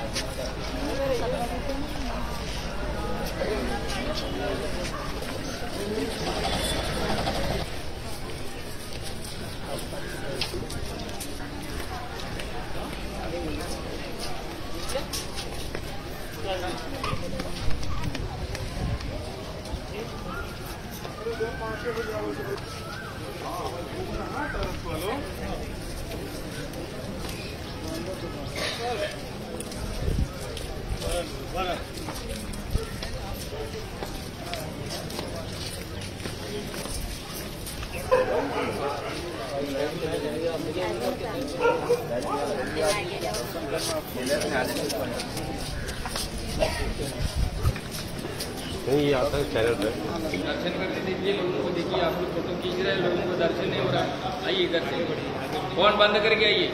नहीं ये आता है चैनल पे। दर्शन करके दीजिए लोगों को, देखिए आप लोग फोटो खींच रहे हैं, लोगों को दर्शन नहीं हो रहा है। आइए इधर से, फोन बंद करके आइए।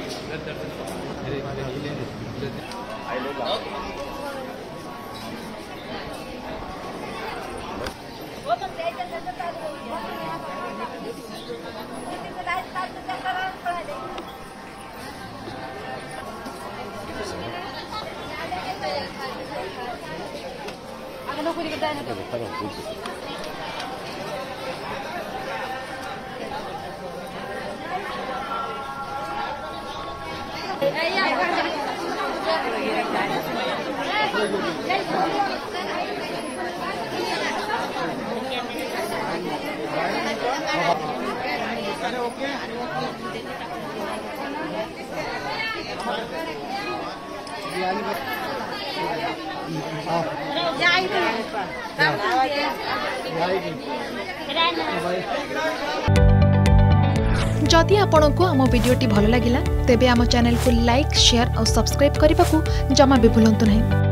जदि आपंक आम भिडी भल लगा तेब आम चैनल को लाइक शेयर और सब्सक्राइब करने को जमा भी भूलु नहीं।